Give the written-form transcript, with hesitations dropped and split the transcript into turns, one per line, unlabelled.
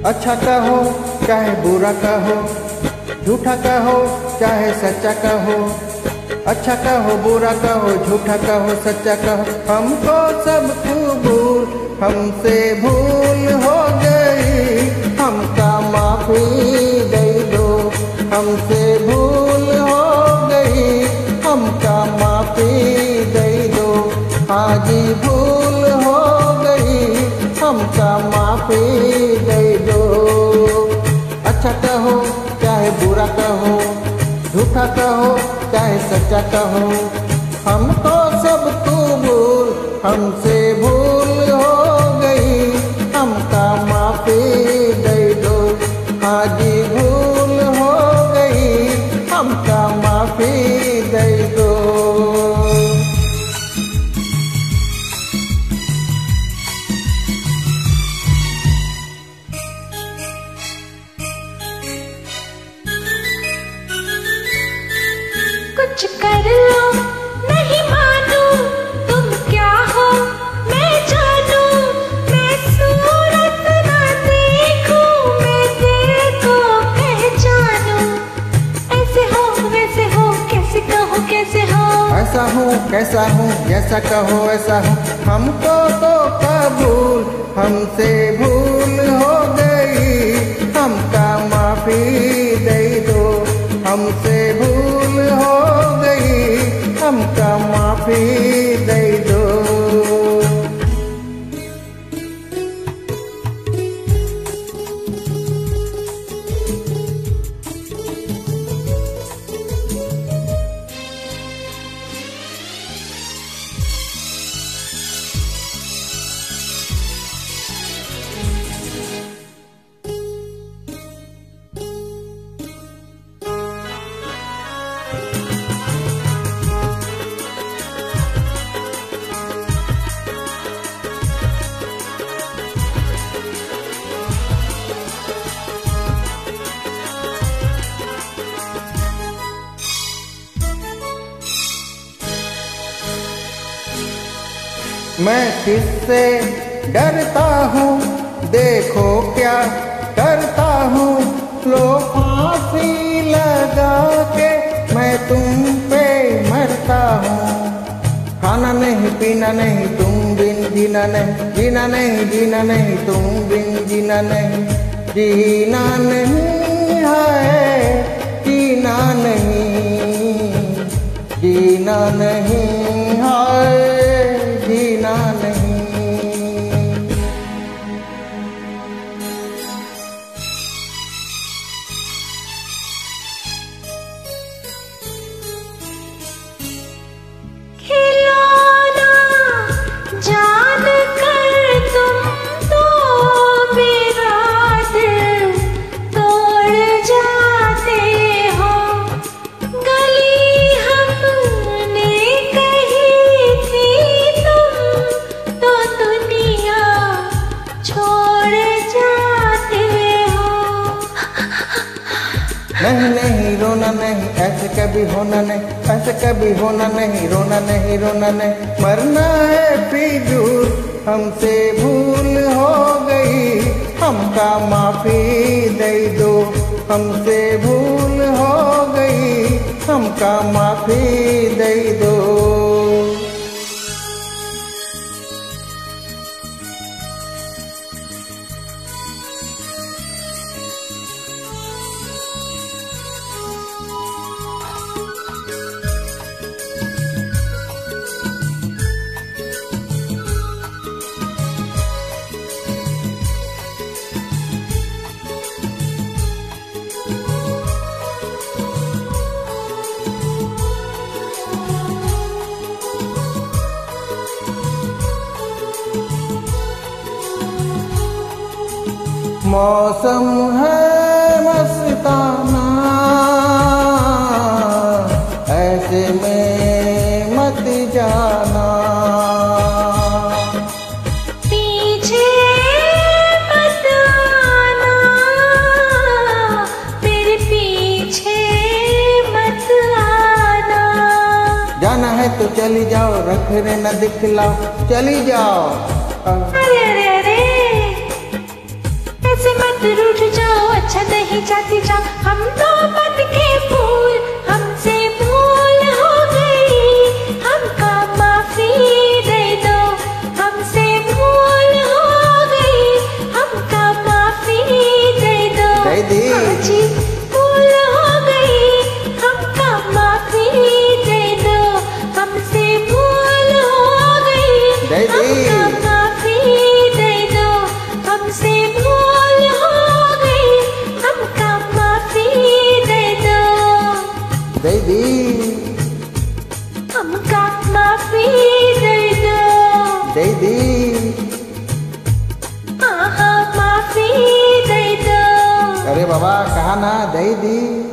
अच्छा कहो चाहे बुरा कहो, झूठा कहो चाहे सच्चा कहो, अच्छा कहो बुरा कहो, झूठा कहो सच्चा कहो, हमको सब कबूल, हमसे भूल हो गई, हमका माफी दे दो, हमसे भूल हो गई, हमका माफी दे दो, आज भूल हो गई, हमका माफी दे दो। अच्छा कहो चाहे बुरा कहो, झूठा कहो चाहे सच्चा कहो, हमको सब कबूल, हमसे भूल हो गई, हमका माफी दे दो, आज भूल हो गई, हमका माफी दे दो।
कुछ कर लो नहीं मानू, तुम क्या हो मैं जानू, मैं सूरत ना देखूं, मैं तेरे को पहचानू, ऐसे हो वैसे हो, कैसे कहो कैसे हो,
ऐसा हूँ कैसा हूँ, जैसा कहो ऐसा हूँ, हमको तो कबूल, हमसे भूल हो गई, हमका माफी दे दो, हमसे भूल हो गई, हमका माफी दे दो। मैं किससे डरता हूँ, देखो क्या करता हूँ, लो फांसी लगा के मैं तुम पे मरता हूँ, खाना नहीं पीना नहीं तुम बिन जीना नहीं, जीना नहीं जीना नहीं तुम बिन जीना नहीं, जीना नहीं है जीना नहीं, जीना नहीं है जीना नहीं।
खिलौना जान कर तुम तो मेरा दिल तोड़ जाते हो, गली हमने कही थी तुम तो दुनिया छोड़ जाते हो।
नहीं नहीं रोना नहीं, ऐसे कभी होना नहीं, ऐसे कभी होना नहीं, रोना नहीं रोना नहीं, मरना है फिजूल, हमसे भूल हो गई, हमका माफी दे दो, हमसे भूल हो गई, हमका माफी दे दो। मौसम है मस्ताना, ऐसे में मत जाना,
पीछे मत आना, तेरे पीछे मत आना,
जाना है तो चली जाओ, रख रे न दिखलाओ, चली जाओ।
अरे अरे अरे ऐसे मत मत रूठ जाओ, अच्छा नहीं चाहती जाओ, हम मोहब्बत के फूल, हमसे भूल हो गई, हमका माफी दे दो, हमसे भूल हो गई, हमका माफी दे दो। हाँ जी, भूल हो गई, हमका माफी दे दो, हमसे भूल हो गई, हमका माफी दे दो, हमसे भूल हो गई, हमका माफी दे दो।
दे दी,
हमका माफी दे दो।
दे दी,
हाँ हाँ माफी दे दो।
अरे बाबा कहा ना, दे दी।